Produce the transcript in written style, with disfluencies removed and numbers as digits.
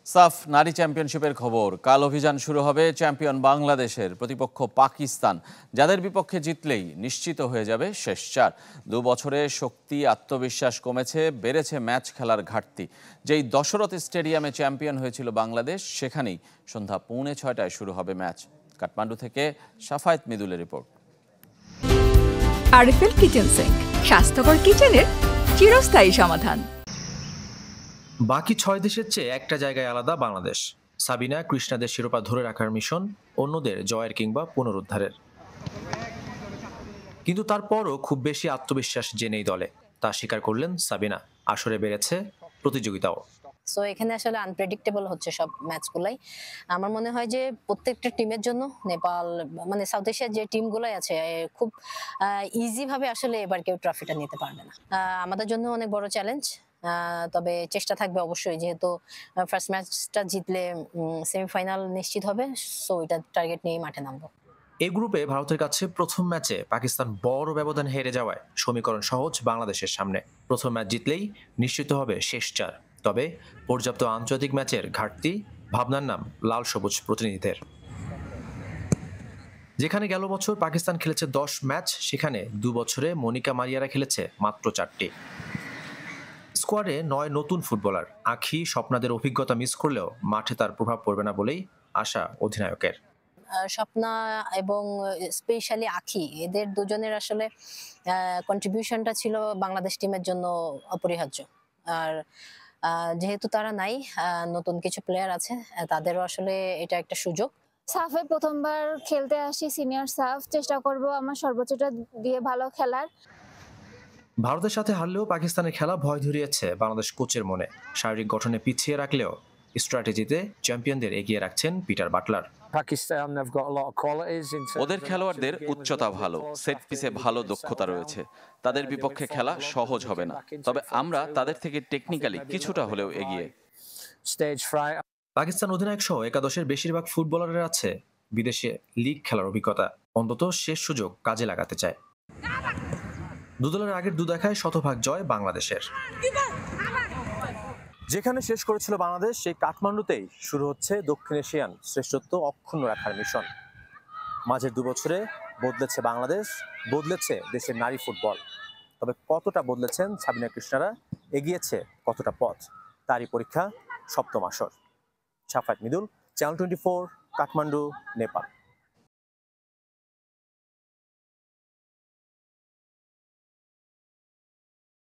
সাফ নারী চ্যাম্পিয়নশিপের খবর। কাল অভিযান শুরু হবে চ্যাম্পিয়ন বাংলাদেশের। প্রতিপক্ষ পাকিস্তান, যাদের বিপক্ষে জিতলেই নিশ্চিত হয়ে যাবে শেষ চার। 2 বছরে শক্তি আত্মবিশ্বাস কমেছে, বেড়েছে ম্যাচ খেলার ঘাটতি। যেই দশরথ স্টেডিয়ামে চ্যাম্পিয়ন হয়েছিল বাংলাদেশ, সেখানেই সন্ধ্যা 6:45 শুরু হবে ম্যাচ। কাঠমান্ডু থেকে সাফায়েত মিদুলের রিপোর্ট। আরএফএল কিচেন সিঙ্ক, স্বাস্থ্যকর কিচেনের চিরস্থায়ী সমাধান। বাকি 6 দেশের চেয়ে একটা জায়গায় আলাদা বাংলাদেশ। সাবিনা কৃষ্ণাদের শিরোপা ধরে রাখার মিশন, অন্যদের জয়ের কিংবা পুনরুদ্ধারের। কিন্তু তারপরও খুব বেশি আত্মবিশ্বাস যে নেই দলে, তা স্বীকার করলেন সাবিনা। আসরে বেড়েছে প্রতিযোগিতাও। সো এখানে আসলে আনপ্রেডিক্টেবল হচ্ছে সব ম্যাচগুলাই। আমার মনে হয় যে প্রত্যেকটা টিমের জন্য নেপাল মানে সাউথ এশিয়ার যে টিমগুলাই আছে খুব ইজি ভাবে আসলে এবার কেউ ট্রফিটা নিতে পারবে না। আমাদের জন্য অনেক বড় চ্যালেঞ্জ, তবে চেষ্টা থাকবে অবশ্যই, যেহেতু ফার্স্ট ম্যাচটা জিতলে সেমিফাইনাল নিশ্চিত হবে। সো এটা টার্গেট নিয়ে মাঠে নামবো। এই গ্রুপে ভারতের কাছে প্রথম ম্যাচে পাকিস্তান বড় ব্যবধান হেরে যাওয়ায় সমীকরণ সহজ বাংলাদেশের সামনে। প্রথম ম্যাচ জিতলেই নিশ্চিত হবে শেষ চার। তবে পর্যাপ্ত আন্তর্জাতিক ম্যাচের ঘাটতি, ভাবনার নাম লাল সবুজ প্রতিনিধিদের। যেখানে গেল বছর পাকিস্তান খেলেছে 10 ম্যাচ, সেখানে 2 বছরে মনিকা মারিয়ারা খেলেছে মাত্র 4টি। স্কোয়াডে 9 নতুন ফুটবলার। আঁখি স্বপ্নাদের অভিজ্ঞতা মিস করলেও মাঠে তার প্রভাব পড়বে না বলেই আশা অধিনায়কের। স্বপ্না এবং স্পেশালি আঁখি, এদের দুজনের আসলে কন্ট্রিবিউশনটা ছিল বাংলাদেশ টিমের জন্য অপরিহার্য। আর যেহেতু তারা নাই, নতুন কিছু প্লেয়ার আছে, তাদেরও আসলে এটা একটা সুযোগ। সাফে প্রথমবার খেলতে আসি, সিনিয়র সাফ, চেষ্টা করব আমার সর্বোচ্চটা দিয়ে ভালো খেলার। ভারতের সাথে হারলেও পাকিস্তানের খেলা ভয় ধরিয়েছে বাংলাদেশ কোচের মনে। শারীরিক গঠনে পিছিয়ে রাখলেও স্ট্র্যাটেজিতে চ্যাম্পিয়নদের এগিয়ে রাখছেন পিটার বাটলার। ওদের খেলোয়াড়দের উচ্চতা ভালো, সেট পিসে ভালো দক্ষতা রয়েছে। তাদের বিপক্ষে খেলা সহজ হবে না, তবে আমরা তাদের থেকে টেকনিক্যালি কিছুটা হলেও এগিয়ে। পাকিস্তান অধিনায়ক সহ একাদশের বেশিরভাগ ফুটবলারের আছে বিদেশে লিগ খেলার অভিজ্ঞতা। অন্তত শেষ সুযোগ কাজে লাগাতে চায়। দুদলের আগের 2 দেখায় শতভাগ জয় বাংলাদেশের। যেখানে শেষ করেছিল বাংলাদেশ, সেই কাঠমান্ডুতেই শুরু হচ্ছে দক্ষিণ এশিয়ান শ্রেষ্ঠত্ব অক্ষুণ্ণ রাখার মিশন। মাঝের 2 বছরে বদলেছে বাংলাদেশ, বদলেছে দেশের নারী ফুটবল। তবে কতটা বদলেছেন সাবিনা কৃষ্ণারা, এগিয়েছে কতটা পথ, তারই পরীক্ষা সপ্তম আসর। সাফায়েত মিদুল, চ্যানেল 24, কাঠমান্ডু, নেপাল।